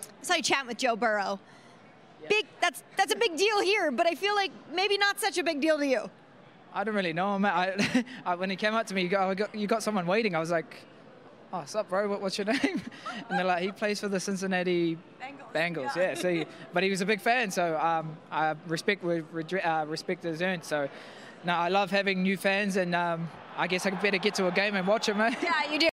I saw you chatting with Joe Burrow. Big. That's a big deal here, but I feel like maybe not such a big deal to you. I don't really know him. When he came up to me, you got someone waiting. I was like, oh, what's up, bro? What's your name? And they're like, he plays for the Cincinnati Bengals. Yeah. So, but he was a big fan, so I respect his earned. So, no, I love having new fans, and I guess I better get to a game and watch him. Eh? Yeah, you do.